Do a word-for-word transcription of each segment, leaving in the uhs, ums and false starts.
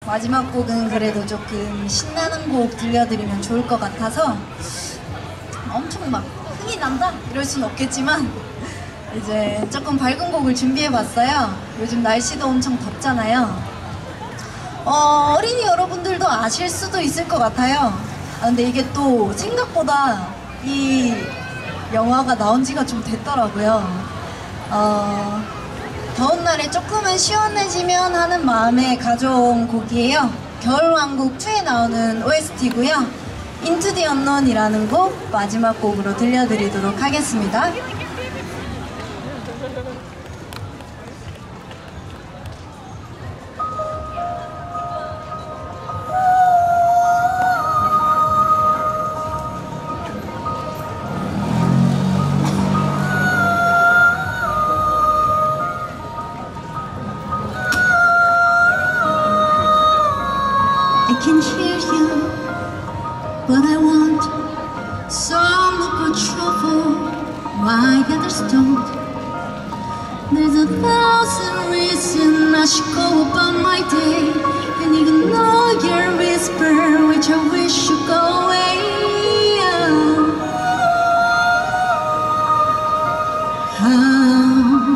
마지막 곡은 그래도 조금 신나는 곡 들려드리면 좋을 것 같아서 엄청 막 흥이 난다 이럴 순 없겠지만 이제 조금 밝은 곡을 준비해봤어요. 요즘 날씨도 엄청 덥잖아요. 어, 어린이 여러분들도 아실 수도 있을 것 같아요. 아, 근데 이게 또 생각보다 이 영화가 나온 지가 좀 됐더라고요. 어, 더운 날에 조금은 시원해지면 하는 마음에 가져온 곡이에요. 겨울왕국이에 나오는 오에스티고요. Into the Unknown이라는 곡 마지막 곡으로 들려드리도록 하겠습니다. I can hear you, but I want some local trouble. Why others don't? There's a thousand reasons I should go about my day and ignore your whisper, which I wish should go away. How?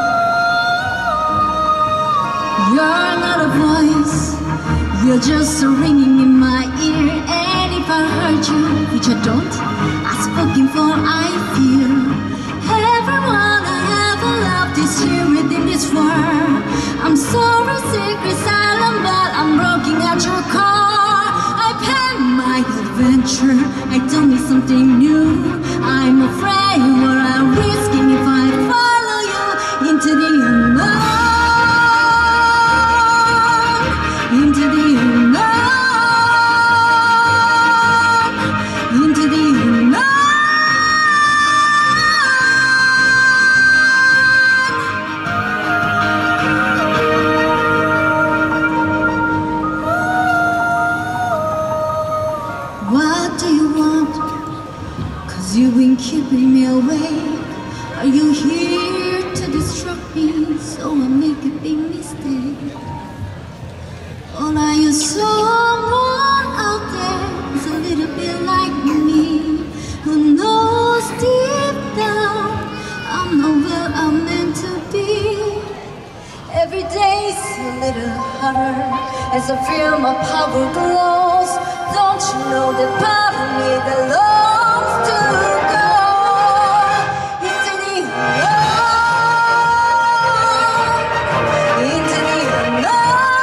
You're not a voice. You're just ringing in my ear, and if I heard you, which I don't, I've spoken for I feel. Everyone I ever loved is here within this world. I'm sorry, secret, silent, but I'm rocking at your car. I plan my adventure, I don't need something new. I'm afraid what I'm risking if I follow you into the unknown. Into the unknown, into the unknown. What do you want? 'Cause you've been keeping me awake. Are you here to distract me so I make a big mistake? Or are you someone out there who's a little bit like me, who knows deep down I'm not where I'm meant to be? Every day's a little harder as I feel my power glows. Don't you know that part of me that longs to go into the unknown, into the unknown.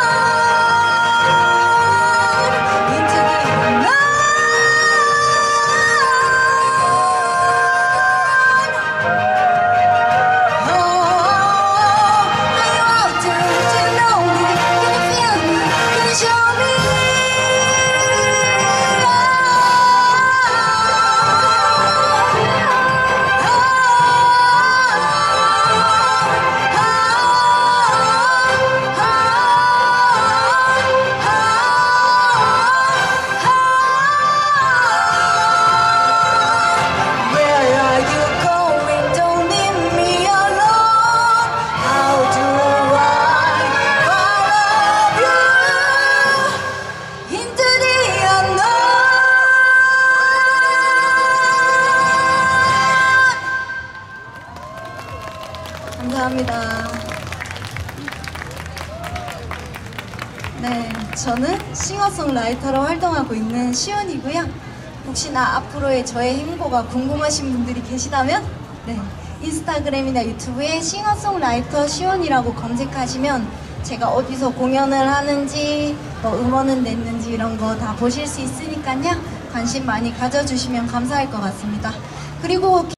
감사합니다. 네, 저는 싱어송라이터로 활동하고 있는 시온이고요. 혹시나 앞으로의 저의 행보가 궁금하신 분들이 계시다면 네, 인스타그램이나 유튜브에 싱어송라이터 시온이라고 검색하시면 제가 어디서 공연을 하는지 뭐 음원은 냈는지 이런 거 다 보실 수 있으니까요. 관심 많이 가져주시면 감사할 것 같습니다. 그리고